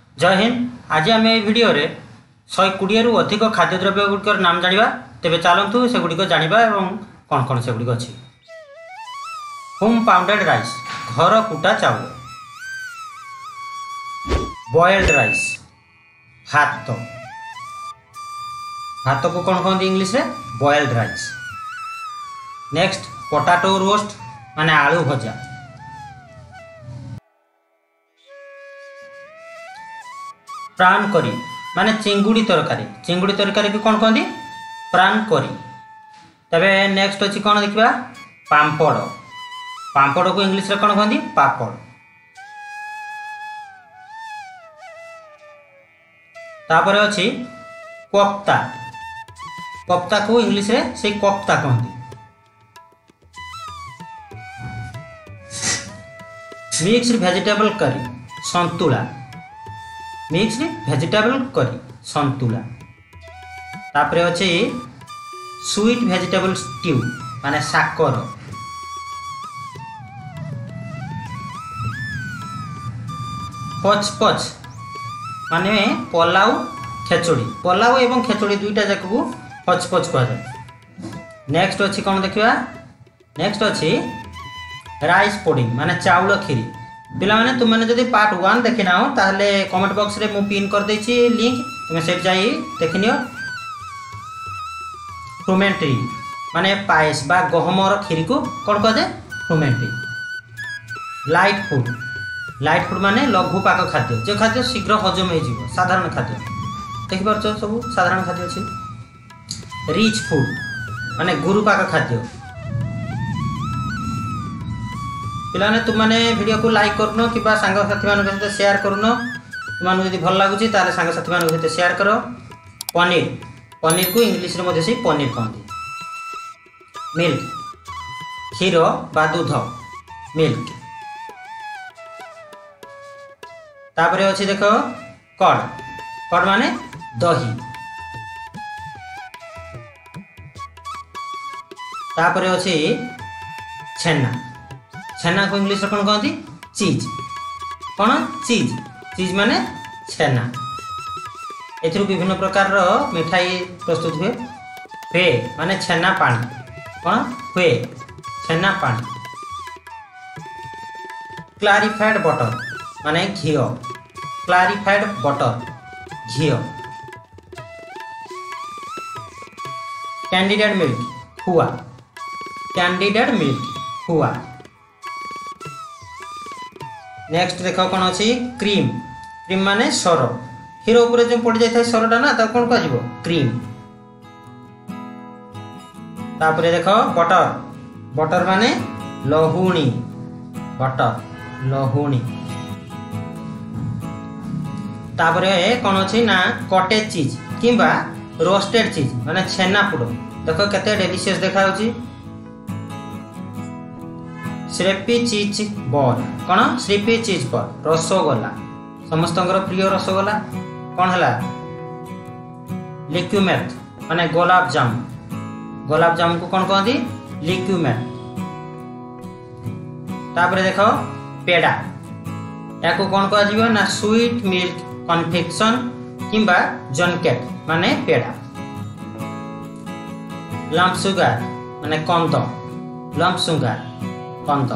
जय हिंद। आज आम ये भिडियो 120 रु अधिक खाद्यद्रव्य गुड़िकर नाम जाना तेरे चलतु से गुड़िक जाना कौन कौन से गुड़िक अच्छी। होम पाउंडेड राइस घर कुटा चाउल, बॉइल्ड राइस भात, भात को कौन कहते इंग्लिश रे boiled rice. Next potato roast माने आलू भजा, प्राण करी माने चिंगुड़ी तरकारी, चिंगुड़ी तरकारी को कौन कहती प्राण करी। तबे नेक्स्ट अच्छी कौन देखा पांपड़, पांपड़ को इंग्लिश रे कौन कहती पापड़। तापर अच्छी कोफ्ता, कोफ्ता को इंग्लिश रे से कोफ्ता कहती। Mixed vegetable curry संतुला, mixed vegetable curry संतुला। तापरे अच्छे स्वीट वेजिटेबल स्ट्यू माने साकर, पच पच माने पोलाव खेचुड़ी, पोलाव एवं खेचुड़ी दुईटा जाक को पच पच कह जाए। नेक्स्ट अच्छी कौन देखा, नेक्स्ट अच्छी राइस पुडिंग माने चाउल खीरी। पिला माने तुम मैंने जब पार्ट 1 देखी ना हो ताहले कमेंट बॉक्स रे मु पिन कर देछि लिंक, तुम से जाई देखनियो। फ्रुमेंट्री माने पायस बा गहमर खीरी को कौन कह जाए frumenty. Light food, light food माने लघु पाक खाद्य, जो खाद्य शीघ्र हजम हो साधारण खाद्य देखि पारछ सब साधारण खाद्य अछि। रिच फूड माने गुरुपाक खाद्य। पिलाने तुमने वीडियो को लाइक करनो कि सांग साथी मान सहित शेयर करनो, तुम यदि भल लगुच ताले सांग साथी मान सहित शेयर करो। पनीर, पनीर को इंग्लिश रे मधे से पनीर कहते। मिल्क क्षीर बा दूध मिल्क। तापरे अच्छी देख कड, कड माने दही। तापरे अच्छी छेना, छेना को इंग्लिश कौन कहती चीज, कौन चीज, चीज माने छेना। एथिरु विभिन्न प्रकार मिठाई प्रस्तुत हुए। हुए माने छेना पानी, कौन हुए छेना पानी। क्लारिफाइड बटर माने घी, क्लारिफाइड बटर घी। कैंडिडेट मिल्क खुआ, कैंडिडेट मिल्क खुआ। नेक्स्ट देखो कौन अच्छी क्रीम, क्रीम माने सर, क्षीर उपर जो पड़ जाए सरटा ना तो कौन कह क्रीम। तापरे देखो बटर, बटर माने लहुणी, बटर लहुणी। तापरे कौन अच्छी ना कटेज चीज किंबा रोस्टेड चीज माने छेना पोड़। देखो केते डेलिशियस देखा होची। श्रेपी चीज बॉल, कौन श्रेपी चीज बॉल रसगोला, समस्त प्रिय रसगोला कौन है। लिक्यूमेट माने गोलाप जामुन, गोलाप जामुन को कौन कहती लिक्यूमेट। तापरे देखो पेड़ा, या को कौन कह ना स्वीट मिल्क कन्फेक्शन किंबा जनकेट माने पेड़ा। लम्प सुगार माने कंद, लम्प सुगार कंद।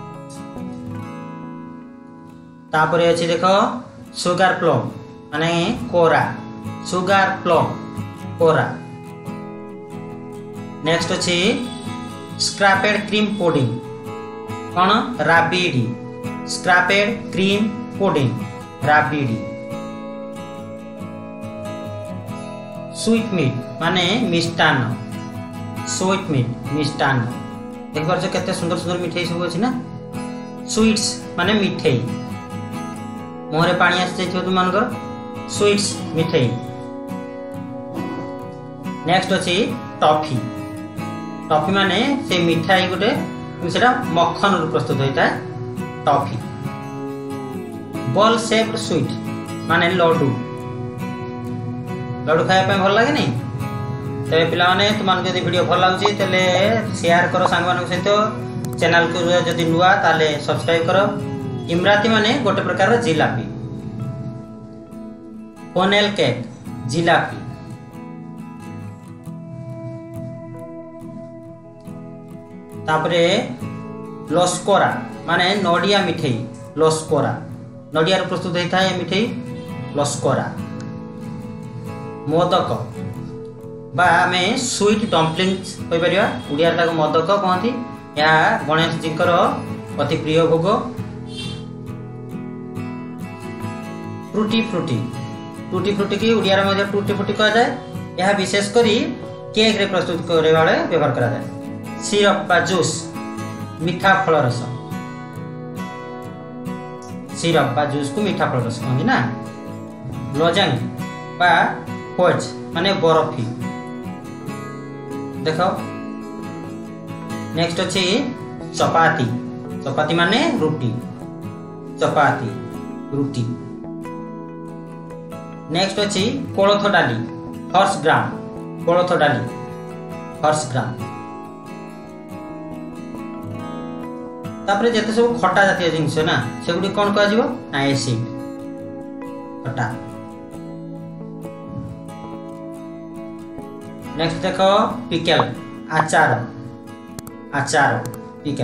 तापरे अच्छी देखो सुगार प्लम माने कोरा, सुगार प्लम कोरा। नेक्स्ट अच्छी स्क्रैपेड क्रीम पुडिंग, कौन rabri, scraped cream pudding rabri. Sweet meat माने मिष्टान्न, स्वीट मीट मिष्टान्न। देख पार्छ केते सुंदर सुंदर मिठाई सब अछि ना। स्वीट्स माने मिठाई, मुहरे पानी आसी जाइथिबो तुम मानकर स्वीट्स मिठाई। नेक्स्ट अछि टॉफी, टॉफी माने से मिठाई गोटे सेटा मक्खन रु प्रस्तुत होता है टॉफी। बॉल शेप्ड स्वीट माने लड्डू, लड्डू खाया भल लगे नहीं। तेरे पिलाने तुमको जब वीडियो भल लगे तेले शेयर करो सांग सहित, चैनल को जदि नुआ ताले सब्सक्राइब करो। इमराती माने गोटे प्रकार जिलापी। फोनेल केक जिलापी। तापरे लस्करा माने नडिया मिठाई लस्करा नडिया प्रस्तुत होता है मिठाई लस्करा। मोदक बा आमे स्वीट डम्पलिंग्स कहि परिया उड़िया ताको मोदक कहती। यह गणेश जी अति प्रिय भोग। टूटी फ्रूटी टूटी फ्रूटी की उड़िया रे टूटी फ्रूटी कहा जाए। यह विशेष करी केक रे प्रस्तुत करने वाले व्यवहार करा जाए। सिरप बा जूस मीठा फल रस सिरप बा जूस को मीठा फल रस कहती ना। लजेंग बा फौज माने बर्फी। देखो नेक्स्ट अच्छी चपाती चपाती माने रुटी चपाती रुटी। नेक्स्ट अच्छी कोलथ डाली हर्ष ग्राम कोलथ डाली हर्ष ग्राम। तापरे जेते सब खट्टा जातीय जिनस ना सेगुडी कौन कह ना एसिड खट्टा। नेक्स्ट देखो पिकल आचार आचार पिकल।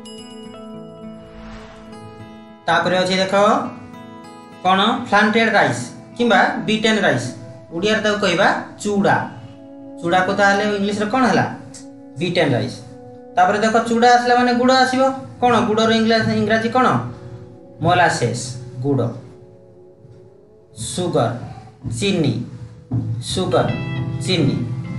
तापरे अछि देखो कौन प्लांटेड राइस किंबा बीटेन राइस उड़िया रे ताको कहबा चूड़ा चूड़ा को ताले इंग्लिश रे कौन हला बीटेन राइस। तापरे देखो चूड़ा आसला माने गुड़ आसीबो कौन गुड़ रो इंग्रजी कौन मोलासेस गुड़। सुगर चीनी सुगर चीनी।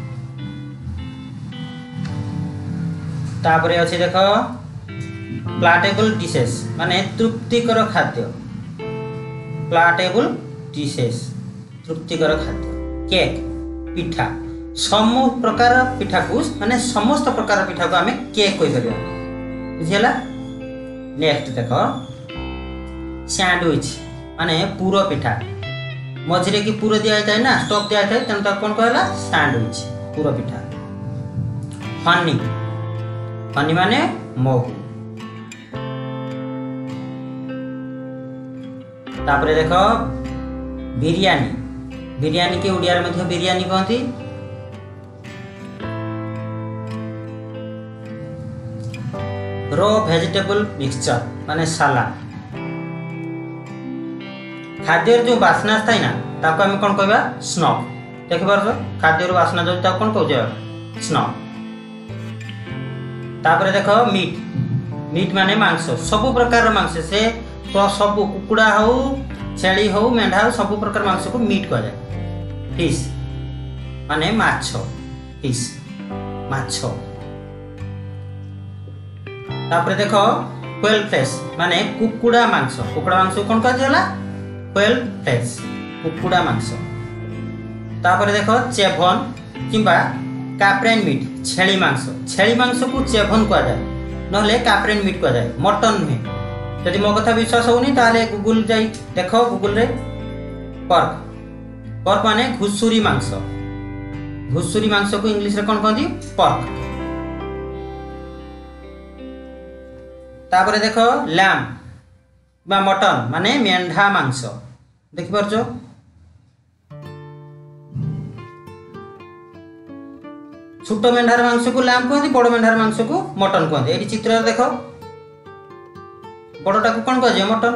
तापरे अछि देखो प्लाटेबल डिशेस माने तृप्तिकर खाद्य प्लाटेबल डिशेस तृप्तिकर खाद्य। केक पिठा समस्त प्रकार पिठा को माने समस्त प्रकार पिठा को आमे केक कहि परिया बुझियला। नेक्स्ट देखो सैंडविच माने पूरो पिठा मझिरे की पूरो दिया जाए ना स्टॉक दिया जाए तेन तो कौन कहला सैंडविच पूरो पिठा। हनी हनी माने महू। तापरे देखो बिरयानी बिरयानी के उड़िया रे बिरयानी कहती। रो वेजिटेबल मिक्सचर माने सलाद। खाद्य जो बासना था ना ताको हम कौन कहबा स्नॉक। देख पारछो खाद्य बासना जो ताको कौन कहजे स्नॉक। तापरे देखो मीट मीट माने मांस सब प्रकार मांस से तो सब कुकुड़ा हो छेली हो मेंढा हो सब प्रकार मांस को मीट कह जाए। फिश माने माछ फिश माछ। तापरे देखो क्वेल फ्लेश माने कुकुड़ा मांस कौन कह जाला क्वेल फ्लेश कुकुड़ा मांस। तापरे देखो चेभन किंबा काप्रेन मीट छेली मांस को चेभन कह जाए नहले काप्रेन मीट कह जाए मटन नुहे। यदि मो कथा विश्वास होनी ताले गूगल जाई देखो गूगल रे पर्क पर्क माने घुसुरी मांस को इंग्लिश रे कौन कहती पर्क। तापरे देखो लैम बा मटन माने मेंढा मांस देखि परछो। छोट मेंढार मांस को लैम कहती बड़ मेंढार मांस को मटन कहती। एटी चित्र रे देखो बड़टा को कौन कह मटन।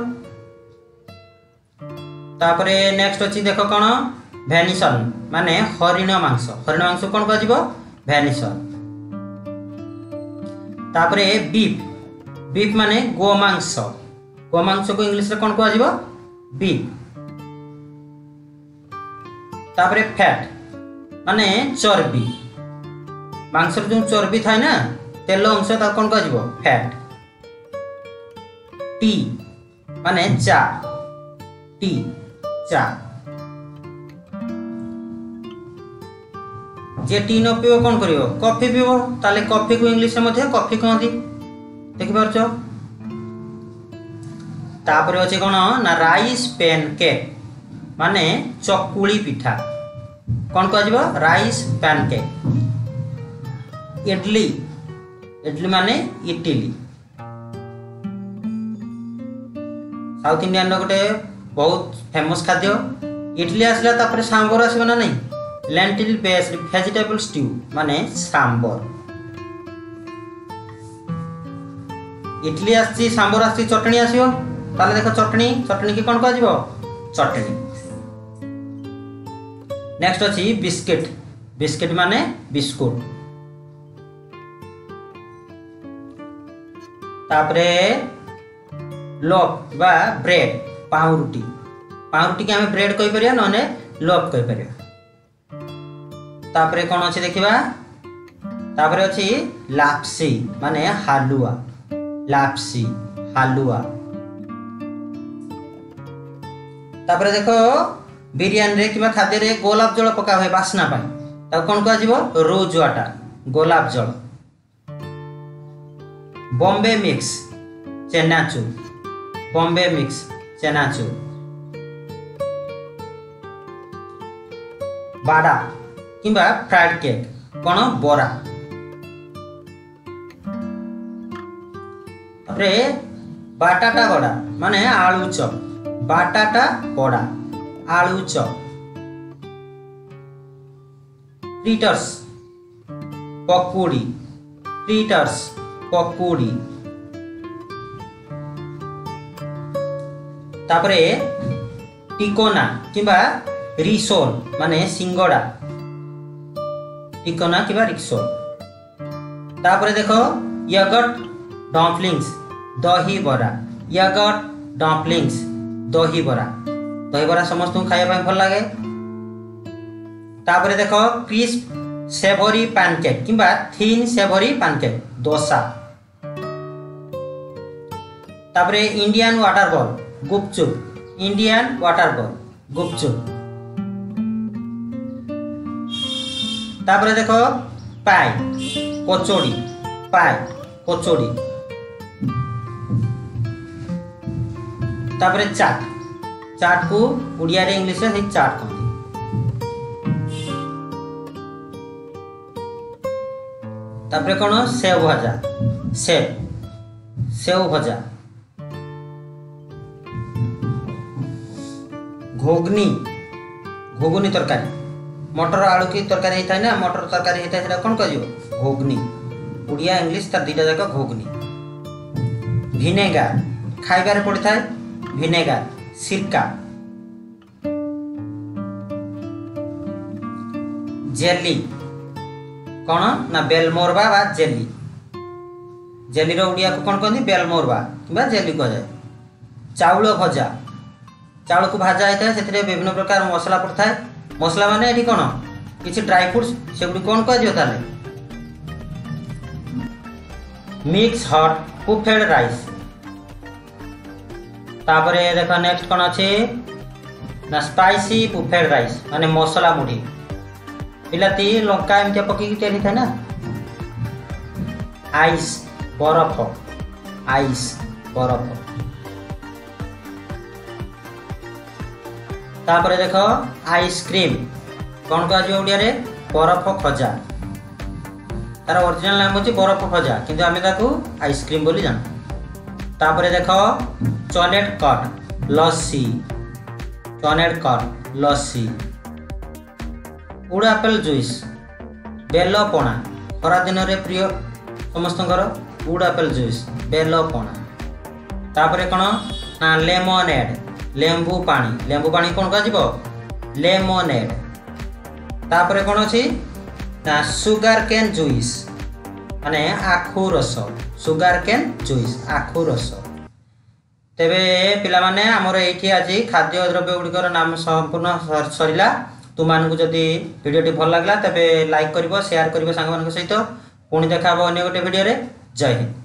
तापरे नेक्स्ट अच्छी देखो कौन भेनिसन माने हरिण मांस कौन कह भेनिसन। तापरे बीफ बीफ माने गोमांस को इंग्लिश रे कौन कह बीफ। तापरे फैट माने चर्बी मांस जो चर्बी थाए ना तेल अंश कौन कह फैट। टी माने चा टी चा। जे टी न पीव कौन करियो कॉफी पीव ताले कॉफी को इंग्लिश में कॉफी कहती देखि पारछो। तापरे अछि कोन ना राइस पैन केक माने चकुली पिठा कौन कह rice pancake. Idli idli माने इडली साउथ इंडियन गोटे बहुत फेमस खाद्य इडली आसला तापर सांबर आसबो ना नहीं लेंटिल बेस्ड वेजिटेबल स्ट्यू माने सांबर। इडली आसी सांबर आसी चटनी आसीबो ताले देखो चटनी चटनी की कोन को आजीबो चटनी। नेक्स्ट अछि बिस्किट बिस्किट माने बिस्कुट। तापरे लोफ बा ब्रेड पाउरुटी पाउरुटी के हमें ब्रेड कहि परिया नने लोफ कहि परिया। तापरे कोन अछि देखिबा तापरे अछि लापसी माने हालुआ लापसी हालुआ। तापरे देखो बिरयानी रे किबा खाद्य रे गोलाप जल पका होय बासना पाई ता कोन को आजीबो रोज वाटर गोलाप जल। बॉम्बे मिक्स चेनाचूर बॉम्बे मिक्स चेनाचूर। बाड़ा किंबा फ्राइड केक कोन बोरा। तापरे बाटाटा बड़ा माने आलू चप बाटाटा बड़ा आलू चप। फ्रीटर्स पकोड़ी फ्रीटर्स पकोड़ी। तापरे टिकोना किंबा रिसोल माने सिंगड़ा टिकोना किंबा रिसोल। तापरे देखो यगर्ट डम्पलिंग्स दही बरा यगर्ट डम्पलिंग्स दही बरा समस्त को खाया भल लगे। तापरे देखो क्रिस्प सेवरी पैनकेक किंबा थिन सेवरी पैनकेक डोसा। तापरे Indian water ball gupchup Indian water ball gupchup. तापरे देखो पाई कचोड़ी। तापरे चाट चाट को उड़िया रे इंग्लिश रे चाट कहते। तापरे कोन सेव भजा सेव भजा। घुगनी तरकारी मटर आलू की तरकारी होता है ना मटर तरकारी होता है कौन कह घुगनी उड़िया इंग्लिश तार दुईटा जाक घुगनी। विनेगार खाइबार पड़ता है विनेगार सिरका। जेली कौन ना बेलमोरबा बा जेली जेली रो उड़िया को कौन कहते बेलमोरबा कि जेली कह जाए। चाउल भजा चाउल को भाजा होता है से विभिन्न प्रकार मसला पड़ता है मसला माने एठी कौन किसी ड्राई फ्रूट्स से कौन कह मिक्स हॉट पुफेड राइस। तापरे देखो नेक्स्ट कौन अच्छे ना स्पाइसी पुफेड राइस माने मसला मुढ़ी बिलाती लंका एमती पकई तैयारी था ना। आइस बरफ। तापरे देखो आइसक्रीम कौन कह ओडिया रे बरफ खजा तार ओरिजिनल नाम होची बरफ खजा किंतु आमे ताकू आइसक्रीम बोली जान। तापरे देखो चॉनेट कट लस्सी उड़ एप्पल जूस बेल पणा खरा दिन रे प्रिय समस्त उड़ एप्पल जूस बेल पणा। तापरे कौन ना लेमनेड लेंबू पानी कौन कह लेमनेड। तापरे कौन अच्छी ना सुगार केन जूस माने आखु रस सुगार केन जूस आखु रस। तेबे पिला माने हमर एठी आज खाद्य द्रव्य गुड़िकर नाम संपूर्ण सरिला। तुमको जदि वीडियोटी भल लगला तेबे लाइक करिवो शेयर करिवो सांग मान सहित पुणी देखा अन्य गोटे वीडियो रे। जय हिंद।